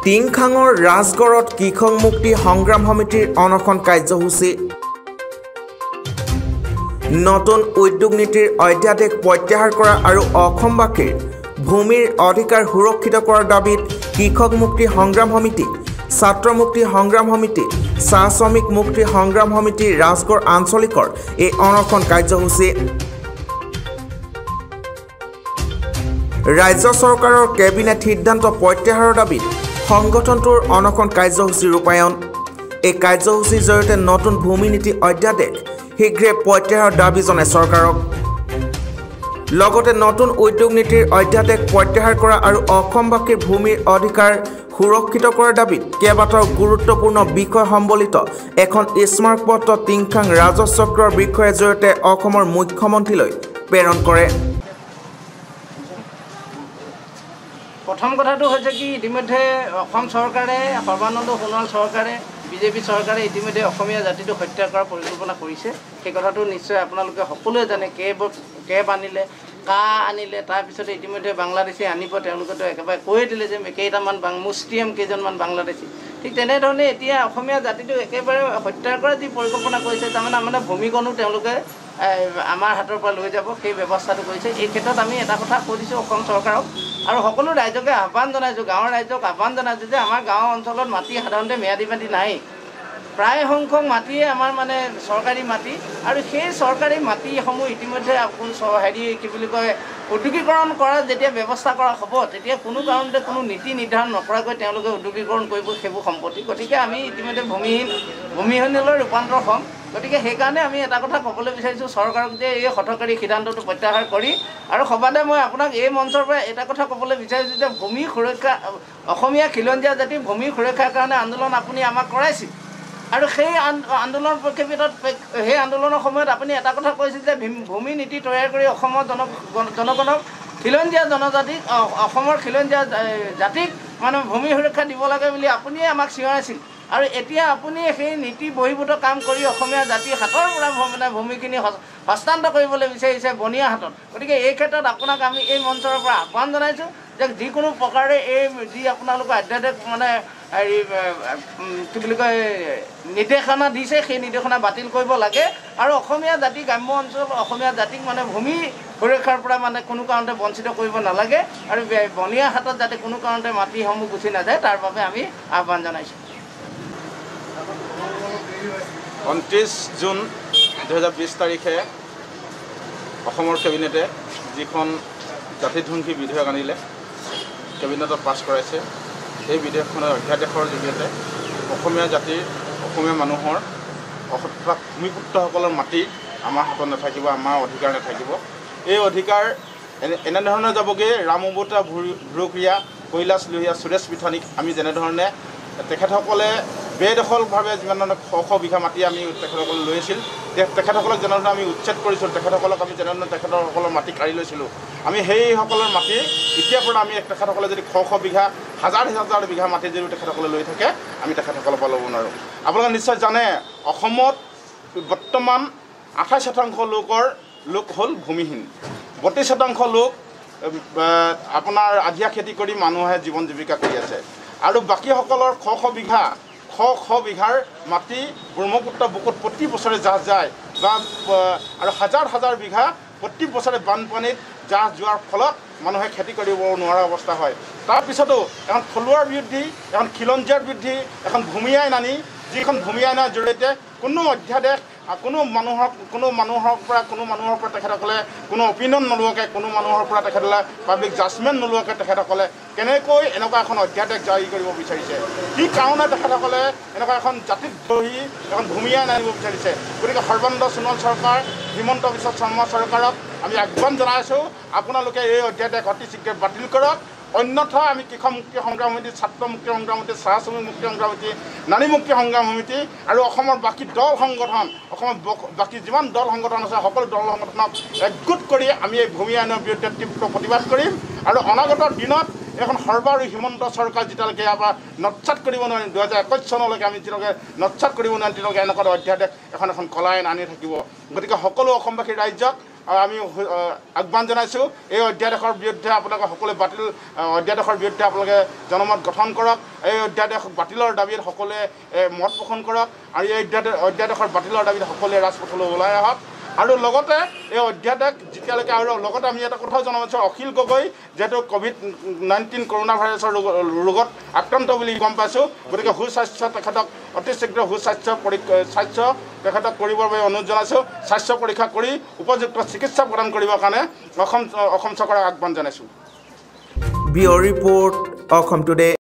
টিংখাঙৰ ৰাজগড়ত কৃষক মুক্তি সংগ্ৰাম সমিতিৰ অনশন কাৰ্যসূচী নতুন উদ্যোগ নীতিৰ অধ্যাদেশ প্ৰত্যাহাৰ কৰা আৰু অসমবাসীৰ ভূমিৰ অধিকাৰ সুৰক্ষিত কৰাৰ দাবীত কৃষক মুক্তি সংগ্ৰাম সমিতি ছাত্ৰ মুক্তি সংগ্ৰাম সমিতি চাহ শ্ৰমিক মুক্তি সংগ্ৰাম সমিতি ৰাজগড় আঞ্চলিকৰ এই অনশন কাৰ্যসূচী ৰাজ্য চৰকাৰৰ কেবিনেট সিদ্ধান্ত প্ৰত্যাহাৰৰ দাবীত সংগঠনটোৰ অনশন কাৰ্যসূচী ৰূপায়ণ এই কাৰ্যসূচীৰ জৰিয়তে নতুন ভূমি নীতি অধ্যাদেশ শীঘ্ৰে প্ৰত্যাহাৰৰ দাবী জনায় চৰকাৰক লগতে নতুন উদ্যোগ নীতিৰ অধ্যাদেশ প্ৰত্যাহাৰ কৰা আৰু অসমবাসীৰ ভূমিৰ অধিকাৰ সুৰক্ষিত কৰাৰ দাবীত কেইবাটাও গুৰুত্বপূৰ্ণ বিষয় সম্বলিত এখন স্মাৰকপত্ৰ টিংখাং ৰাজচক্ৰৰ বিষয়ৰ জৰিয়তে অসমৰ মুখ্যমন্ত্ৰীলৈ প্ৰেৰণ কৰে। প্ৰথম কথাটো হৈছে কি ইতিমধ্যে অসম চৰকাৰে সৰ্বানন্দ সোণোৱাল চৰকাৰে বিজেপি চৰকাৰে ইতিমধ্যে অসমীয়া জাতিটোক হত্যা কৰাৰ পৰিকল্পনা কৰিছে। সেই কথাটো নিশ্চয় আপোনালোকে সকলোৱে জানে। কেব আনিলে কাহ আনিলে তাৰপিছতে ইতিমধ্যে বাংলাদেশী আনিব তেওঁলোকেতো একেবাৰে কৈ দিলে যে কেইটামান মুছলিম কেইজনমান বাংলাদেশী ঠিক তেনেধৰণে এতিয়া অসমীয়া জাতিটোক একেবাৰে হত্যা কৰাৰ যি পৰিকল্পনা কৰিছে তাৰমানে ভূমিকণো তেওঁলোকে আমাৰ হাতৰ পৰা লৈ যাব সেই ব্যৱস্থাটো কৰিছে। এই ক্ষেত্ৰত আমি এটা কথা কৈ দিছোঁ অসম চৰকাৰক আৰু সকলো ৰাইজকে আহ্বান জনাইছোঁ গাঁৱৰ ৰাইজক আহ্বান জনাইছোঁ যে আমাৰ গাঁও অঞ্চলত মাটি সাধাৰণতে ম্যাদী মাটি নাই প্ৰায় সংখ্যক মাটিয়ে আমাৰ মানে চৰকাৰী মাটি আৰু সেই চৰকাৰী মাটিসমূহ ইতিমধ্যে কি বুলি কয় উদ্যোগীকৰণ কৰাৰ যেতিয়া ব্যৱস্থা কৰা হ'ব তেতিয়া কোনো কাৰণতে কোনো নীতি নিৰ্ধাৰণ নকৰাকৈ তেওঁলোকে উদ্যোগীকৰণ কৰিব সেইবোৰ সম্পত্তি। গতিকে আমি ইতিমধ্যে ভূমিহীনলৈ ৰূপান্তৰ হ'ম। গতিকে সেইকাৰণে আমি এটা কথা ক'বলৈ বিচাৰিছোঁ চৰকাৰক যে এই হঠকাৰী সিদ্ধান্তটো প্ৰত্যাহাৰ কৰি আৰু সবাদে মই আপোনাক এই মঞ্চৰ পৰা এটা কথা ক'বলৈ বিচাৰিছোঁ যে ভূমি সুৰক্ষা অসমীয়া খিলঞ্জীয়া জাতিৰ ভূমি সুৰক্ষাৰ কাৰণে আন্দোলন আপুনি আমাক কৰাইছিল আৰু সেই আন্দোলনৰ পৰিপ্ৰেক্ষিতত সেই আন্দোলনৰ সময়ত আপুনি এটা কথা কৈছিল যে ভূমি নীতি তৈয়াৰ কৰি অসমৰ জনগণক খিলঞ্জীয়া জনজাতিক অসমৰ খিলঞ্জীয়া জাতিক মানে ভূমি সুৰক্ষা দিব লাগে বুলি আপুনিয়ে আমাক চিঞৰাইছিল আৰু এতিয়া আপুনি সেই নীতি বহিৰ্ভূত কাম কৰি অসমীয়া জাতিৰ হাতৰ পৰা মানে ভূমিখিনি হস্তান্তৰ কৰিবলৈ বিচাৰিছে বনীয়া হাতত। গতিকে এই ক্ষেত্ৰত আপোনাক আমি এই মঞ্চৰ পৰা আহ্বান জনাইছোঁ যে যিকোনো প্ৰকাৰে এই যি আপোনালোকৰ অধ্যাদেশ মানে হেৰি কি বুলি কয় নিৰ্দেশনা দিছে সেই নিৰ্দেশনা বাতিল কৰিব লাগে আৰু অসমীয়া জাতি গ্ৰাম্য অঞ্চল অসমীয়া জাতিক মানে ভূমি সুৰক্ষাৰ পৰা মানে কোনো কাৰণতে বঞ্চিত কৰিব নালাগে আৰু বনীয়া হাতত যাতে কোনো কাৰণতে মাটিসমূহ গুচি নাযায় তাৰ বাবে আমি আহ্বান জনাইছোঁ। 29 জুন 2020 তাৰিখে অসমৰ কেবিনেটে যিখন জাতিধ্বংসী বিধেয়ক আনিলে কেবিনেটত পাছ কৰাইছে সেই বিধেয়কখনৰ অধ্যাদেশৰ জৰিয়তে অসমীয়া জাতিৰ অসমীয়া মানুহৰ ভূমিপুত্ৰসকলৰ মাটি আমাৰ হাতত নাথাকিব আমাৰ অধিকাৰ নাথাকিব। এই অধিকাৰ এনেধৰণে যাবগৈ ৰামবুতা ভুৰুক্ৰিয়া কৈলাশ লোহিয়া সুৰেশ পিঠানীক আমি যেনেধৰণে তেখেতসকলে বেদখলভাৱে যিমান ধৰণে শ বিঘা মাটি আমি তেখেতসকলে লৈ আছিল তেখেতসকলক যেনেধৰণে আমি উচ্ছেদ কৰিছিলোঁ তেখেতসকলক আমি যেনেধৰণে তেখেতসকলৰ মাটি কাঢ়ি লৈছিলোঁ আমি সেইসকলৰ মাটি এতিয়াৰ পৰা আমি তেখেতসকলে যদি শ বিঘা হাজাৰ বিঘা মাটি যদি তেখেতসকলে লৈ থাকে আমি তেখেতসকলৰ পৰা ল'ব নোৱাৰোঁ। আপোনালোকে নিশ্চয় জানে অসমত বৰ্তমান 28% লোক হ'ল ভূমিহীন 32% লোক আপোনাৰ আধিয়া খেতি কৰি মানুহে জীৱন জীৱিকা কৰি আছে আৰু বাকীসকলৰ শ বিঘাৰ মাটি ব্ৰহ্মপুত্ৰ বুকুত প্ৰতি বছৰে জাহ যায় বা আৰু হাজাৰ বিঘা প্ৰতি বছৰে বানপানীত জাহ যোৱাৰ ফলত মানুহে খেতি কৰিব নোৱাৰা অৱস্থা হয়। তাৰপিছতো এখন থলুৱাৰ বৃদ্ধি এখন খিলঞ্জীয়াৰ বৃদ্ধি এখন ভূমি আইন আনি যিখন ভূমি আইনৰ জৰিয়তে কোনো অধ্যাদেশ কোনো মানুহৰ পৰা তেখেতসকলে কোনো অপিনিয়ন নোলোৱাকৈ কোনো মানুহৰ পৰা তেখেতসকলে পাব্লিক জাজমেণ্ট নোলোৱাকৈ তেখেতসকলে কেনেকৈ এনেকুৱা এখন অধ্যাদেশ জাৰি কৰিব বিচাৰিছে কি কাৰণে তেখেতসকলে এনেকুৱা এখন জাতিদ্ৰোহী এখন ভূমি আইন আনিব বিচাৰিছে। গতিকে সৰ্বানন্দ সোণোৱাল চৰকাৰ হিমন্ত বিশ্ব শৰ্মা চৰকাৰক আমি আহ্বান জনাইছোঁ আপোনালোকে এই অধ্যাদেশ অতি শীঘ্ৰে বাতিল কৰক অন্যথা আমি কৃষক মুক্তি সংগ্ৰাম সমিতি ছাত্ৰ মুক্তি সংগ্ৰাম সমিতি চাহ শ্ৰমিক মুক্তি সংগ্ৰাম সমিতি নাৰী মুক্তি সংগ্ৰাম সমিতি আৰু অসমৰ বাকী দল সংগঠন অসমৰ বাকী যিমান দল সংগঠন আছে সকলো দল সংগঠনক একগোট কৰি আমি এই ভূমি আইনৰ বিৰুদ্ধে তীব্ৰ প্ৰতিবাদ কৰিম আৰু অনাগত দিনত এখন সৰ্বাৰু হিমন্ত চৰকাৰ যেতিয়ালৈকে ইয়াৰ পৰা নৎসাত কৰিব নোৱাৰিম 2021 চনলৈকে আমি যেতিয়ালৈকে নৎসাত কৰিব নোৱাৰিম তেতিয়ালৈকে এনেকুৱা অধ্যাদেশ এখন কলা আইন আনি থাকিব। গতিকে সকলো অসমবাসী ৰাইজক আমি আহ্বান জনাইছোঁ এই অধ্যাদেশৰ বিৰুদ্ধে আপোনালোকে সকলোৱে বাতিল অধ্যাদেশৰ বিৰুদ্ধে আপোনালোকে জনমত গঠন কৰক এই অধ্যাদেশ বাতিলৰ দাবীত সকলোৱে মত পোষণ কৰক আৰু এই অধ্যাদেশৰ বাতিলৰ দাবীত সকলোৱে ৰাজপথলৈ ওলাই আহক আৰু লগতে এই অধ্যাদেশ যেতিয়ালৈকে আৰু লগতে আমি এটা কথাও জনাইছোঁ অখিল গগৈ যিহেতু COVID-19 কৰোণা ভাইৰাছৰ ৰোগত আক্ৰান্ত বুলি গম পাইছোঁ গতিকে সুস্বাস্থ্য তেখেতক অতি শীঘ্ৰ সুস্বাস্থ্য তেখেতক কৰিবৰ বাবে অনুৰোধ জনাইছোঁ স্বাস্থ্য পৰীক্ষা কৰি উপযুক্ত চিকিৎসা প্ৰদান কৰিবৰ কাৰণে অসম চৰকাৰক আহ্বান জনাইছোঁ। Bureau report Assam today.